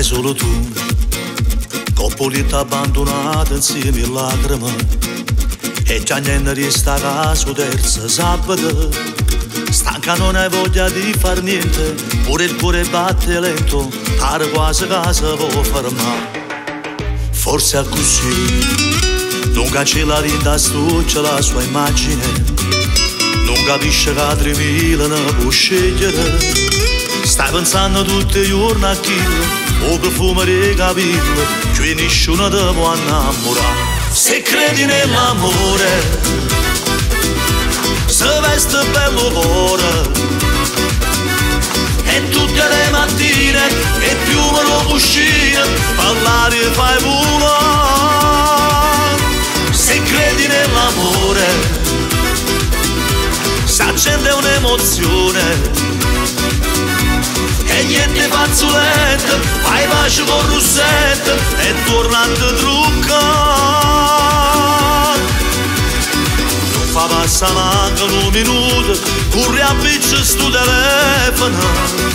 solo tu, coppolita abbandonata insieme a lacrime, e già niente resta caso terza sabato. Stanca non hai voglia di far niente, pure il cuore batte lento, pare quasi casa può fermare. Forse è così, non cancella la stuccia la sua immagine, non capisce che a 3000 ne può scegliere. Stai pensando tutti i giorni a chi, o profumo dei capelli, cioè nessuno ti può innamorare. Se credi nell'amore, se veste bello cuore, e tutte le mattine e più me lo uscire, parlare e fai volare. Se credi nell'amore, si accende un'emozione, e niente fazzolette, fai pace con Rossette e torna a te truccare. Non fa passare manca un minuto, corri a piccia sto telefono,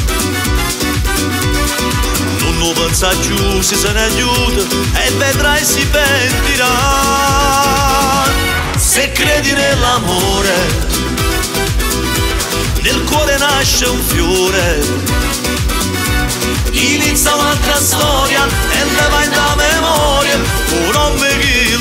non lo pensa più, si se ne aiuta e vedrai si pentirà. Se credi nell'amore, nel cuore nasce un fiore, inizia un'altra storia e le va in da memoria un nome che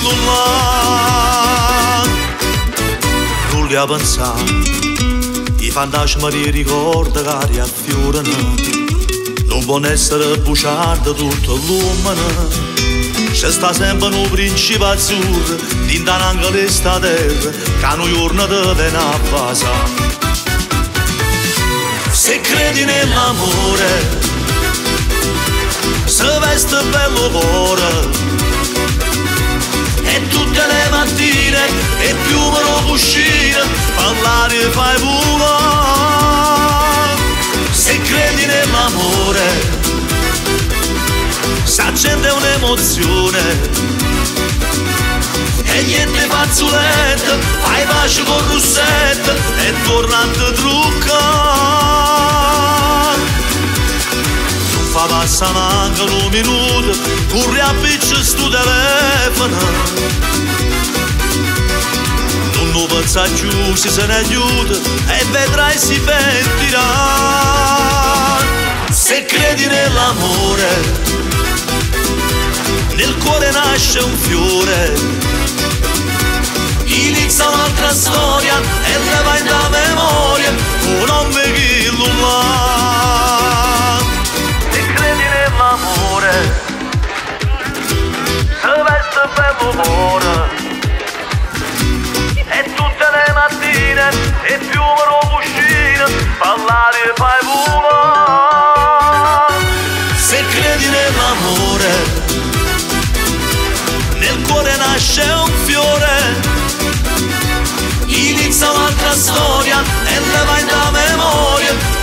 non li ha pensato, i fantasmi di ricordo che riaffiorano, non può essere bruciato tutto l'uomo. C'è sta sempre un principe azzurro dinta anche questa terra che un giorno deve a passare. Se credi nell'amore, se veste bello cuore, e tutte le mattine e più me lo uscire, parlare e fai volare. Se credi nell'amore, si accende un'emozione, e niente fazzolette, fai pace con Rossette e torna a te truccare. Non fa passa manca un minuto, corri a piccia sto telefono, non lo pensa più, si se ne aiuta e vedrai si pentirà. Se credi nell'amore, nel cuore nasce un fiore, inizia un'altra storia e le va in da memoria un nome che non l'ha. Se credi nell'amore, se veste bello cuore, e tutte le mattine e più me lo uscire, parlare e fai volare. Se credi nell'amore, nel cuore nasce un fiore, inizia un'altra storia e le va in da memoria